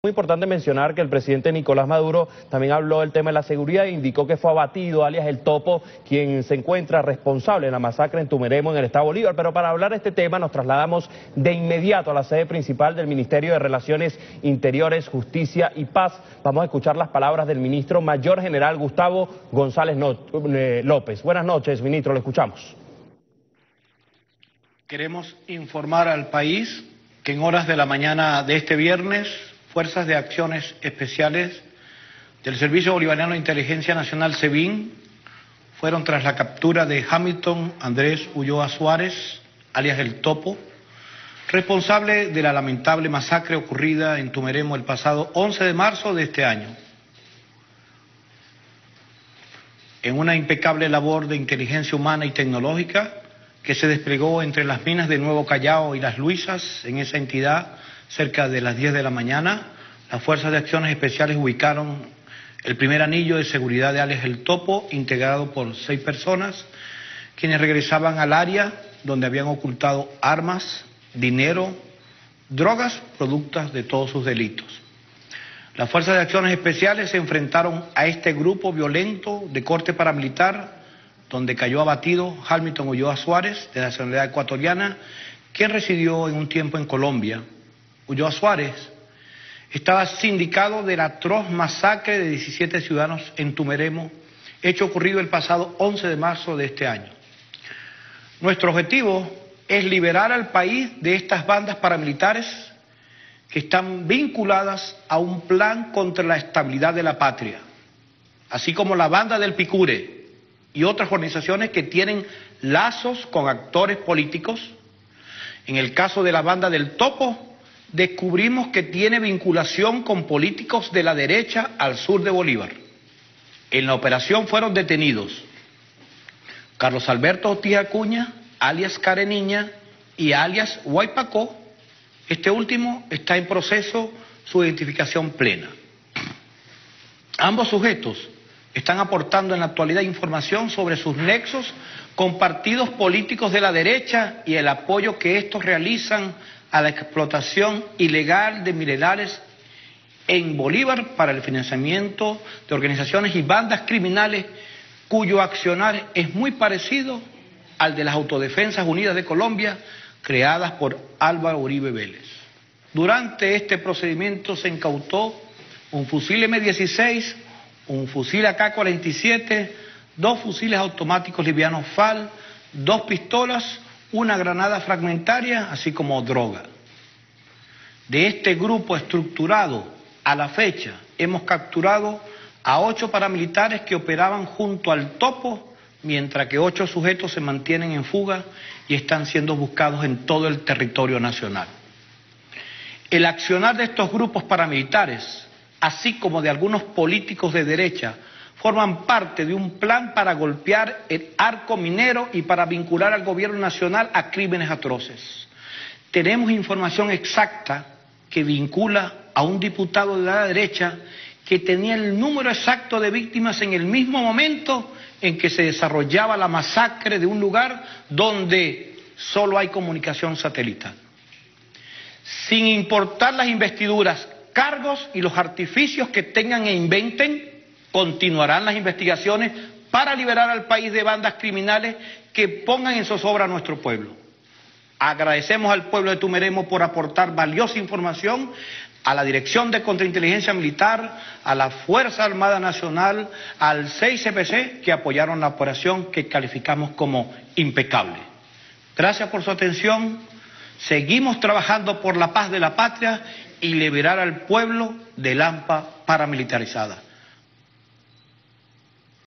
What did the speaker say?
Muy importante mencionar que el presidente Nicolás Maduro también habló del tema de la seguridad e indicó que fue abatido, alias el Topo, quien se encuentra responsable en la masacre en Tumeremo, en el estado Bolívar. Pero para hablar de este tema nos trasladamos de inmediato a la sede principal del Ministerio de Relaciones Interiores, Justicia y Paz. Vamos a escuchar las palabras del ministro Mayor General Gustavo González López. Buenas noches, ministro, le escuchamos. Queremos informar al país que en horas de la mañana de este viernes, Fuerzas de Acciones Especiales del Servicio Bolivariano de Inteligencia Nacional, SEBIN, fueron tras la captura de Hamilton Andrés Ulloa Suárez, alias el Topo, responsable de la lamentable masacre ocurrida en Tumeremo el pasado 11 de marzo de este año. En una impecable labor de inteligencia humana y tecnológica que se desplegó entre las minas de Nuevo Callao y Las Luisas, en esa entidad, cerca de las 10 de la mañana, las Fuerzas de Acciones Especiales ubicaron el primer anillo de seguridad de alias el Topo, integrado por 6 personas, quienes regresaban al área donde habían ocultado armas, dinero, drogas, productos de todos sus delitos. Las Fuerzas de Acciones Especiales se enfrentaron a este grupo violento de corte paramilitar, donde cayó abatido Hamilton Ulloa Suárez, de nacionalidad ecuatoriana, quien residió en un tiempo en Colombia. Ulloa Suárez estaba sindicado de la atroz masacre de 17 ciudadanos en Tumeremo, hecho ocurrido el pasado 11 de marzo de este año. Nuestro objetivo es liberar al país de estas bandas paramilitares que están vinculadas a un plan contra la estabilidad de la patria, así como la banda del Picure y otras organizaciones que tienen lazos con actores políticos. En el caso de la banda del Topo, descubrimos que tiene vinculación con políticos de la derecha al sur de Bolívar. En la operación fueron detenidos Carlos Alberto Ortiz Acuña, alias Careniña y alias Huaypacó. Este último está en proceso su identificación plena. Ambos sujetos están aportando en la actualidad información sobre sus nexos con partidos políticos de la derecha y el apoyo que estos realizan a la explotación ilegal de minerales en Bolívar para el financiamiento de organizaciones y bandas criminales cuyo accionar es muy parecido al de las Autodefensas Unidas de Colombia, creadas por Álvaro Uribe Vélez. Durante este procedimiento se incautó un fusil M16, un fusil AK-47, 2 fusiles automáticos livianos FAL, 2 pistolas, una granada fragmentaria, así como droga. De este grupo estructurado, a la fecha, hemos capturado a 8 paramilitares que operaban junto al Topo, mientras que 8 sujetos se mantienen en fuga y están siendo buscados en todo el territorio nacional. El accionar de estos grupos paramilitares, así como de algunos políticos de derecha, forman parte de un plan para golpear el arco minero y para vincular al gobierno nacional a crímenes atroces. Tenemos información exacta que vincula a un diputado de la derecha que tenía el número exacto de víctimas en el mismo momento en que se desarrollaba la masacre de un lugar donde solo hay comunicación satelital. Sin importar las investiduras, cargos y los artificios que tengan e inventen, continuarán las investigaciones para liberar al país de bandas criminales que pongan en zozobra a nuestro pueblo. Agradecemos al pueblo de Tumeremo por aportar valiosa información a la Dirección de Contrainteligencia Militar, a la Fuerza Armada Nacional, al CICPC, que apoyaron la operación que calificamos como impecable. Gracias por su atención. Seguimos trabajando por la paz de la patria y liberar al pueblo del hampa paramilitarizada.